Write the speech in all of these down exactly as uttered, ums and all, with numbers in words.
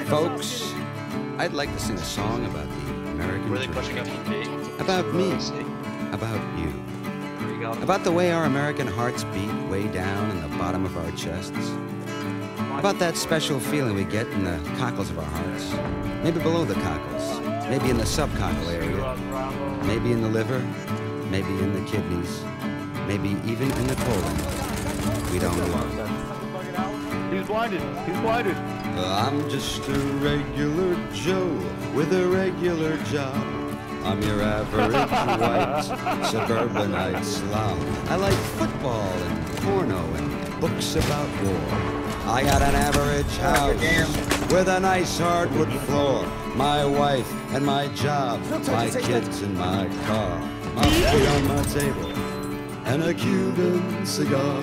Folks, I'd like to sing a song about the American Really dream. pushing up the beat. About me. About you. There you go. About the way our American hearts beat way down in the bottom of our chests. About that special feeling we get in the cockles of our hearts. Maybe below the cockles. Maybe in the subcockle area. Maybe in the liver. Maybe in the kidneys. Maybe even in the colon. We don't know. He's blinded. He's blinded. I'm just a regular Joe with a regular job. I'm your average white suburbanite slob. I like football and porno and books about war. I got an average house with a nice hardwood floor. My wife and my job, my kids and my car. My food on my table and a Cuban cigar.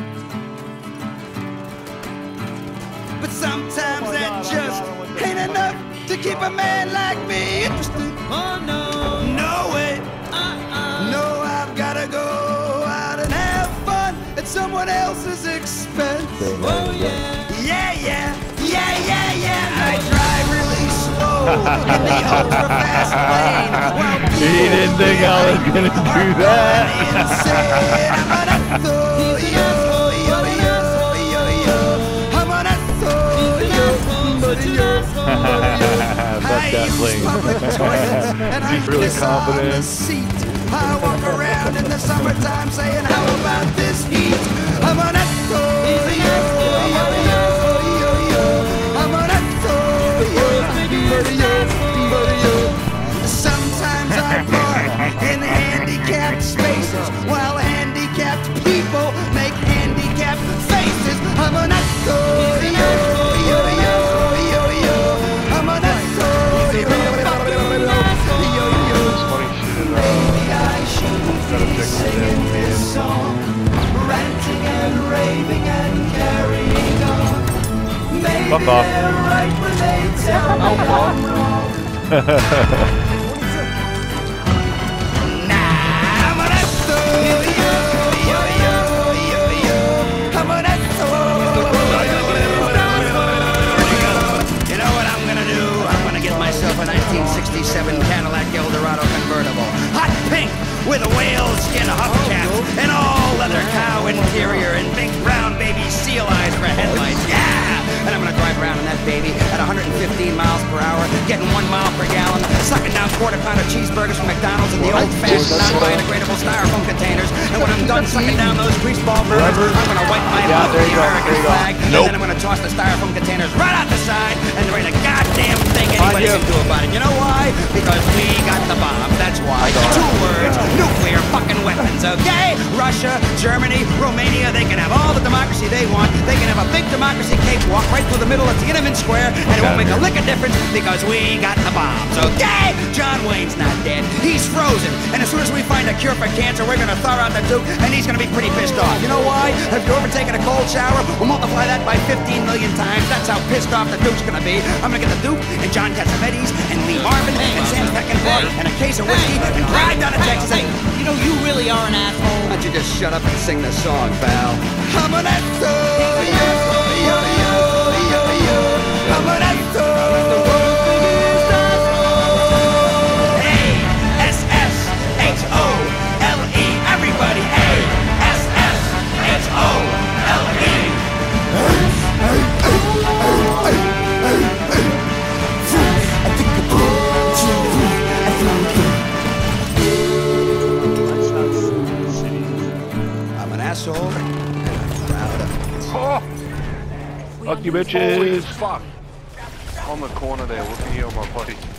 But sometimes that just ain't enough to keep a man like me interested. Oh no, no way. Uh-uh. No, I've gotta go out and have fun at someone else's expense. Oh yeah, yeah, yeah, yeah, yeah, yeah. I drive really slow in the ultra fast lane. He didn't think I was gonna do that. That's definitely. He's really confident. I walk around in the summertime saying, how about this heat? I'm on a tour, yo, yo, yo, yo, yo. I'm on a tour, yo, yo, yo. Sometimes I park in handicapped spaces while handicapped people make handicapped faces. I'm on a tour, yo, yo, yo, yo, yo. I'm on a tour, yo, yo, yo, yo. Maybe I should be singing this song, ranting and raving and carrying on. Maybe Fuck off. they're right when they tell me I'm wrong. Nah, I'm on a tour, yo, yo, yo, yo, yo. I'm on a tour. You know what I'm gonna do? I'm gonna get myself a nineteen sixty-seven Cadillac Eldorado convertible. Hot pink with a whale-skin hubcap and all-leather cow interior and big brown baby seal eyes for headlights. Yeah! And I'm gonna drive around in that baby at one hundred fifteen miles per hour, getting one mile per gallon, sucking down quarter-pounder cheeseburgers from McDonald's in the old-fashioned, non-biodegradable styrofoam containers. And when I'm done sucking down those greaseball burgers, I'm gonna wipe my Yeah, mouth there with you the go, American there you go. flag, Nope. and then I'm gonna toss the styrofoam containers right out the side, and there ain't a goddamn thing anybody can do about it. You know why? Because we got the bombs. That's why. Two words: nuclear fucking weapons. Okay? Russia, Germany, Romania, they can have all the democracy they want. They can have a big democracy cakewalk right through the middle of Tiananmen Square, and it won't make a lick of difference because we got the bombs. Okay? John Wayne's not dead. He's frozen. And as soon as we find a cure for cancer, we're gonna thaw out the Duke, and he's gonna be pretty pissed off. You know why? Have you ever taken a cold shower? We'll multiply that by fifteen million times. That's how pissed off the Duke's gonna be. I'm gonna get the Duke and John Cassavetes and Lee Marvin and Sam Peckinpah and a case of whiskey and drive down to Texas. Hey, you know you really are an asshole. Why don't you just shut up and sing the song, pal? I'm an asshole, yo, yo, yo, yo, yo. I'm an asshole. A S S H O L E. Everybody, A S S H O L E. I'm an asshole, and I'm proud of it. Oh. Fuck you, bitches. Holy fuck. On the corner there, looking at you on my body.